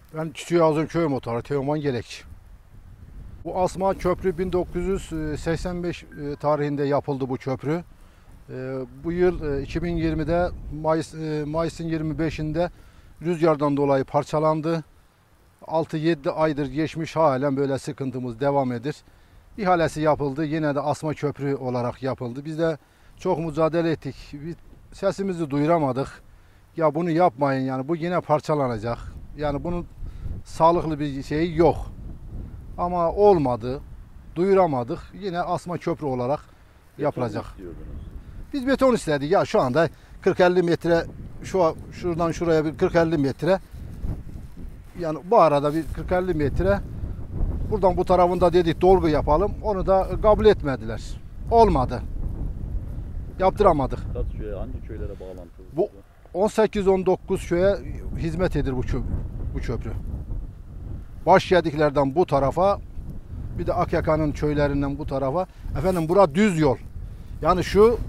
Ben Küçükazım Köy Muhtarı Teoman Gerekçi. Bu asma köprü 1985 tarihinde yapıldı bu köprü. Bu yıl 2020'de Mayıs'ın 25'inde rüzgardan dolayı parçalandı. 6-7 aydır geçmiş, halen böyle sıkıntımız devam edir. İhalesi yapıldı. Yine de asma köprü olarak yapıldı. Biz de çok mücadele ettik. Sesimizi duyuramadık. Ya bunu yapmayın, yani bu yine parçalanacak. Yani bunun sağlıklı bir şeyi yok. Ama olmadı. Duyuramadık. Yine asma köprü olarak yapılacak. Biz beton istedik. Ya şu anda 40-50 metre, şuradan şuraya bir 40-50 metre. Yani bu arada bir 40-50 metre. Buradan bu tarafında dedik dolgu yapalım. Onu da kabul etmediler. Olmadı. Yaptıramadık. Kaç köye, hangi köylere bağlantılı? Bu 18-19 köye hizmet edir bu köprü. Başyediklerden bu tarafa, bir de Akyaka'nın köylerinden bu tarafa. Efendim bura düz yol. Yani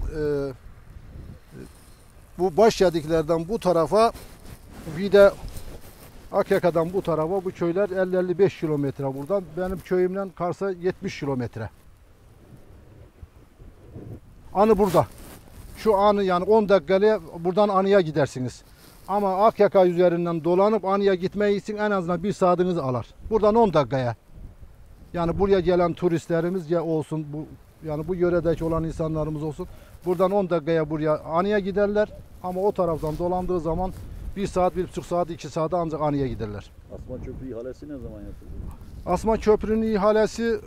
bu Başyediklerden bu tarafa, bir de Akyaka'dan bu tarafa, bu köyler 50-55 kilometre buradan. Benim köyümden Kars'a 70 kilometre. Anı burada. Şu anı, yani 10 dakikaya buradan Anı'ya gidersiniz. Ama Akyaka üzerinden dolanıp Anı'ya gitmeyi için en azından bir saatinizi alır. Buradan 10 dakikaya. Yani buraya gelen turistlerimiz ya olsun, yani bu yöredeki olan insanlarımız olsun. Buradan 10 dakikaya buraya Anı'ya giderler. Ama o taraftan dolandığı zaman 1 saat, 1,5 saat, 2 saate ancak Anı'ya giderler. Asma köprü ihalesi ne zaman yapıldı? Asma köprünün ihalesi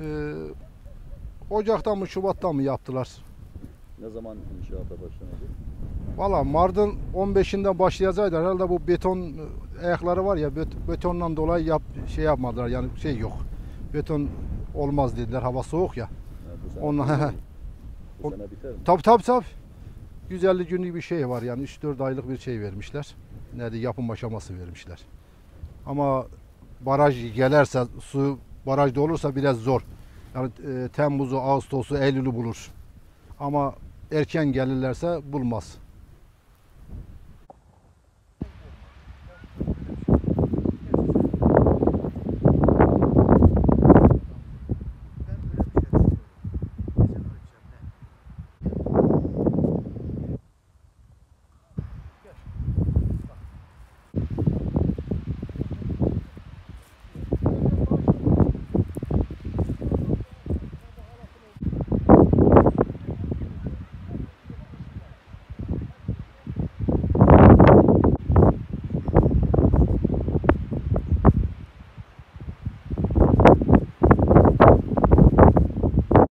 Ocak'ta mı Şubat'ta mı yaptılar? Ne zaman inşaata başlanacak? Valla Mart'ın 15'inde başlayacaktı. Herhalde bu beton ayakları var ya, betondan dolayı şey yapmadılar, yani şey yok. Beton olmaz dediler, hava soğuk ya. Bu sene biter mi? Tabii. 150 günlük bir şey var, yani 3-4 aylık bir şey vermişler. Yapım aşaması vermişler. Ama baraj gelirse, su barajda olursa biraz zor. Yani Temmuz'u, Ağustos'u, Eylül'ü bulur. Ama erken gelirlerse bulmaz.